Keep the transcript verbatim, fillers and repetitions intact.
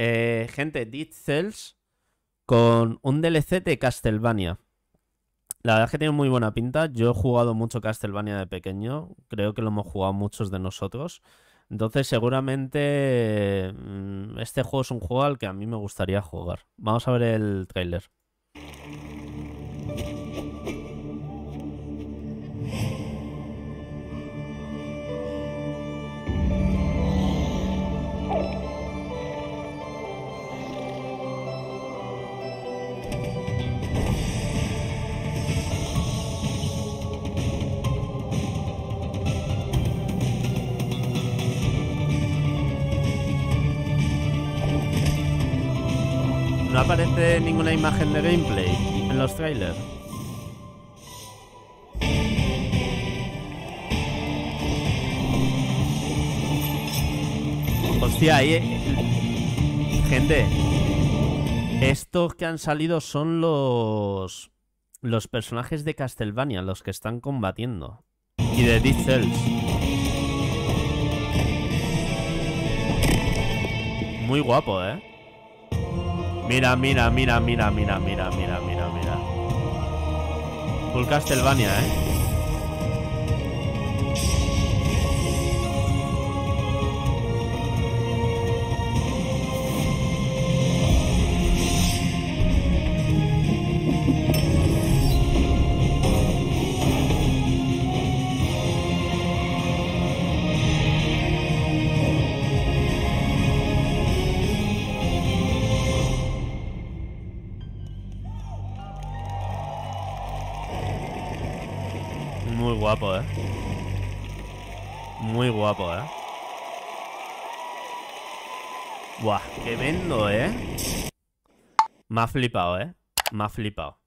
Eh, gente, Dead Cells con un D L C de Castlevania. La verdad es que tiene muy buena pinta. Yo he jugado mucho Castlevania de pequeño. Creo que lo hemos jugado muchos de nosotros. Entonces seguramente mm, este juego es un juego al que a mí me gustaría jugar. Vamos a ver el tráiler. No aparece ninguna imagen de gameplay en los trailers. Hostia, ahí... eh, gente, estos que han salido son los... Los personajes de Castlevania, los que están combatiendo. Y de Dead Cells. Muy guapo, ¿eh? Mira, mira, mira, mira, mira, mira, mira, mira, mira. Full Castlevania, ¿eh? Muy guapo, ¿eh? Muy guapo, ¿eh? Buah, qué vendo, ¿eh? Me ha flipado, ¿eh? Me ha flipado.